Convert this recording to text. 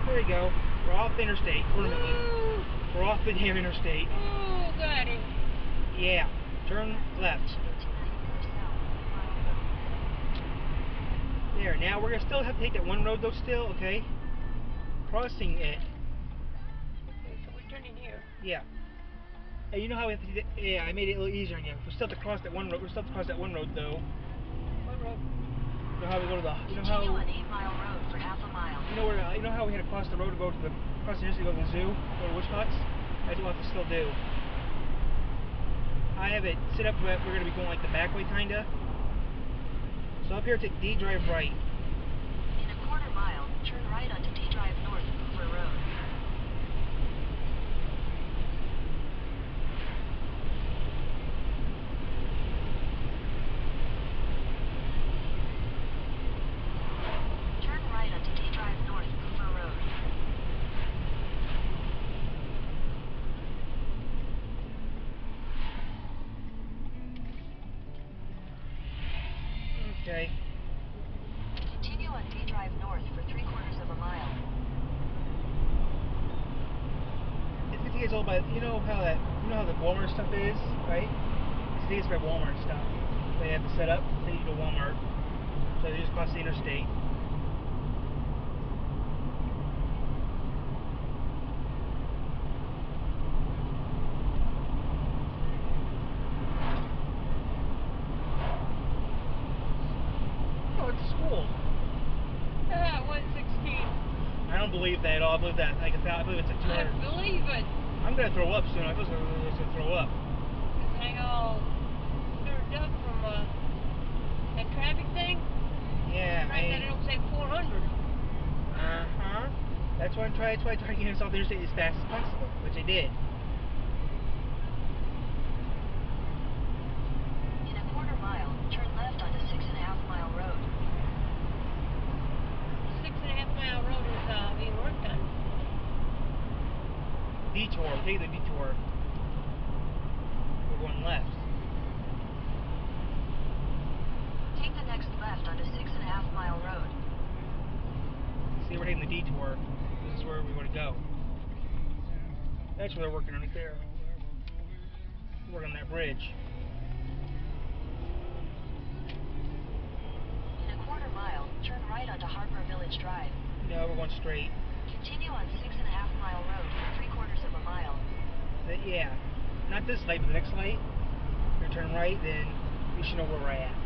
There you go. We're off the interstate, permanently. Ooh. We're off the damn interstate. Oh, got him. Yeah. Turn left. There. Now we're gonna still have to take that one road though. Still, okay. Crossing it. Okay, so we're turning here. Yeah. Hey, you know how we have to do that? Yeah, I made it a little easier on you. We still have to cross that one road. We still have to cross that one road though. What road? You know how we go to the? You know how? Continue on 8-mile road for half a mile. You know where? You know how we had to cross the road to go to the cross the interstate to go to the zoo, go to Wishcots? That's what we'll have to still do. I have it set up where we're gonna be going like the back way kinda. So up here, take D Drive right. In a quarter mile, turn right onto D Drive North, Hoover Road. Turn right onto D Drive North, Hoover Road. Okay. Continue on D Drive North for 3/4 of a mile. It's gonna take us all by. You know how the Walmart stuff is, right? It's taking us by Walmart stuff. They have to set up. They need to Walmart. So they just cross the interstate. Oh, it's a school. 116. I don't believe that at all. I believe that. Like I believe it's a I 200. believe it. I'm gonna throw up soon. I was gonna throw up. Because I all stirred up from that traffic thing. Yeah, Right, that man. it'll say 400. That's why I try to get us off the interstate as fast as possible, which I did. In a quarter mile, turn left onto 6.5-mile road. 6.5-mile road is being worked on. Detour. Take the detour. We're going left. Take the next left onto 6.5-mile road. See, we're taking the detour. This is where we want to go. That's where they're working on it there. Working on that bridge. In a quarter mile, turn right onto Harbor Village Drive. No, we're going straight. Continue on 6.5-mile road for 3/4 of a mile. Yeah. Not this light, but the next light. You're turn right, then you should know where we're at.